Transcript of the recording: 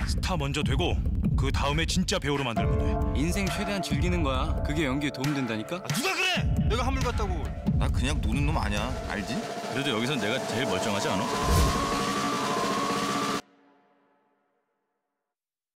스타 먼저 되고 그 다음에 진짜 배우로 만들면 돼. 인생 최대한 즐기는 거야. 그게 연기에 도움된다니까? 누가 그래? 내가 한물 같다고. 나 그냥 노는 놈 아니야. 알지? 그래도 여기선 내가 제일 멀쩡하지 않아?